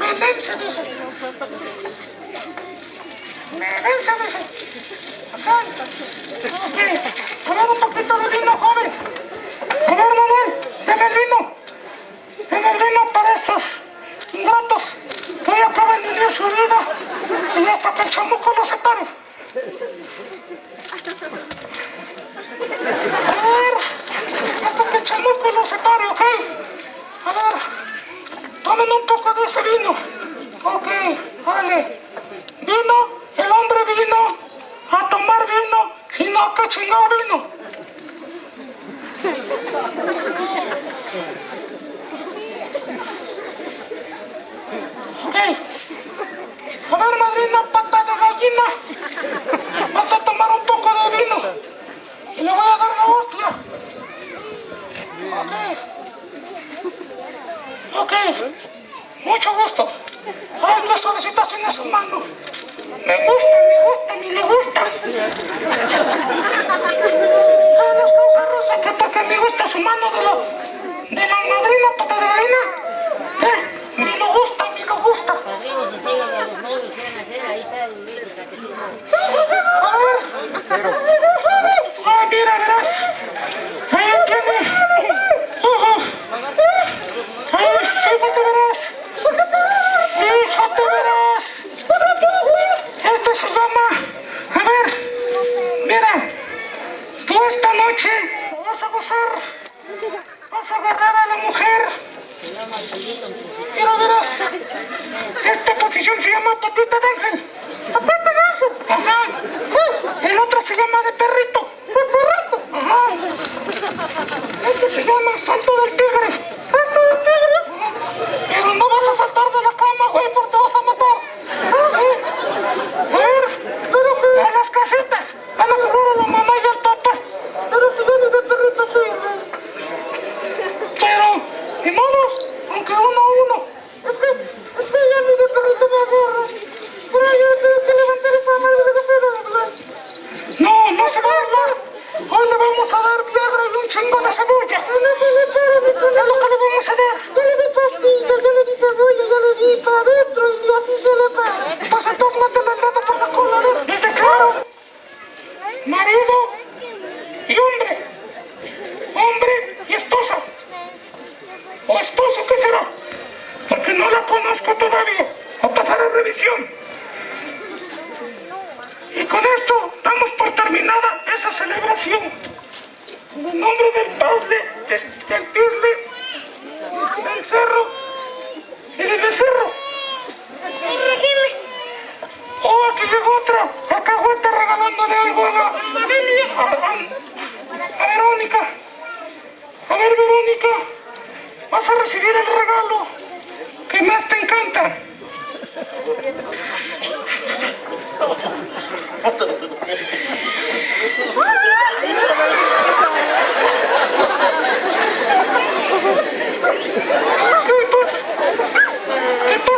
Medense, dice. Medense, dice. Ok. A ver, un poquito de vino, joven. A ver, Manuel, deme el vino. Deme el vino para estos ingratos que hoy acaban de vivir su vida y hasta que el chamuco los separe. A ver, hasta que el chamuco los separe, ¿ok? A ver, tomen un poco de ese vino. Ok, vale. Vino, el hombre vino a tomar vino y no que chingado vino. Ok. A ver, madrina, pata de gallina. Vas a tomar un poco de vino y le voy a dar una hostia. Ok. Ok. Mucho gusto. Ay, qué suavecita tiene su mano. Me gusta, ni le gusta. ¿Sabes, causa rosa? Que porque me gusta su mano de la madrina pata de gallina. Me lo gusta, me lo gusta. Padrinos, enseñan a los novios, quieren hacer, ahí está el libro, catecismo. A ver. Ay, mira, verás. Ahí tiene. Ay, fíjate, verás. Fíjate, verás. Esto se llama. A ver. Mira. Tú esta noche vas a gozar. Vas a agarrar a la mujer. Mira, verás. Esta posición se llama patita de ángel. Patita de ángel. Ajá. El otro se llama de perrito. De perrito. Ajá. Este se llama salto del tigre. Salto del tigre. Pero no vas a saltar de la cama, güey, porque te vas a matar. A ver, pero si a las casitas van a jugar a la mamá y al papá. Pero si viene de perrito, sí, güey. Pero, ni modos, aunque uno a uno. Es que ya ni de perrito me agarro. Pero yo tengo que levantar esa madre de casera, güey. No se va a hablar. Hoy le vamos a dar Viagra y un chingo de cebolla. Es lo que le vamos a dar. Ya le di pastillas, ya le di cebolla, ya le di para adentro y así se le va. Entonces métele el dedo por la cola, ¿no? ¿Desde claro? Marido y hombre. Hombre y esposa. ¿O esposo qué será? Porque no la conozco todavía. A pasar a revisión. Y con esto damos por terminada esa celebración. En el nombre del Pausle, del Tisle, del Cerro y del Becerro. Oh, aquí llegó otra cacahueta regalándole algo a Verónica. A ver, Verónica, vas a recibir el regalo que más te encanta. ¿Qué pasa?